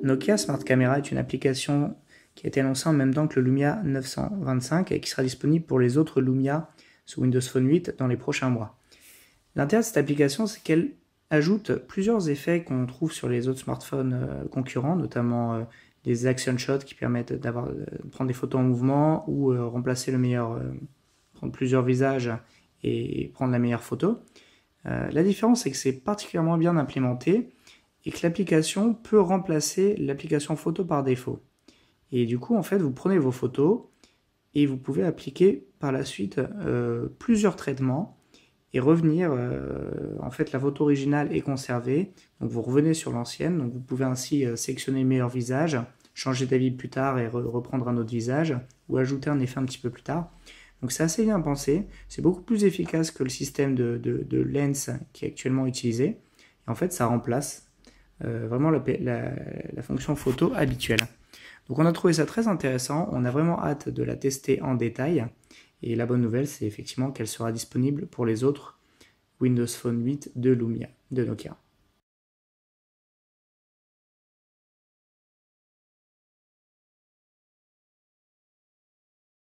Nokia Smart Camera est une application qui a été annoncée en même temps que le Lumia 925 et qui sera disponible pour les autres Lumia sous Windows Phone 8 dans les prochains mois. L'intérêt de cette application, c'est qu'elle ajoute plusieurs effets qu'on trouve sur les autres smartphones concurrents, notamment des action shots qui permettent de prendre des photos en mouvement ou remplacer prendre plusieurs visages et prendre la meilleure photo. La différence, c'est que c'est particulièrement bien implémenté et que l'application peut remplacer l'application photo par défaut. Et du coup, en fait, vous prenez vos photos et vous pouvez appliquer par la suite plusieurs traitements et revenir, en fait, la photo originale est conservée, donc vous revenez sur l'ancienne, donc vous pouvez ainsi sélectionner le meilleur visage, changer d'avis plus tard et reprendre un autre visage, ou ajouter un effet un petit peu plus tard. Donc c'est assez bien pensé, c'est beaucoup plus efficace que le système de lens qui est actuellement utilisé, et en fait ça remplace vraiment la fonction photo habituelle. Donc on a trouvé ça très intéressant, on a vraiment hâte de la tester en détail, et la bonne nouvelle c'est effectivement qu'elle sera disponible pour les autres Windows Phone 8 de Lumia, de Nokia.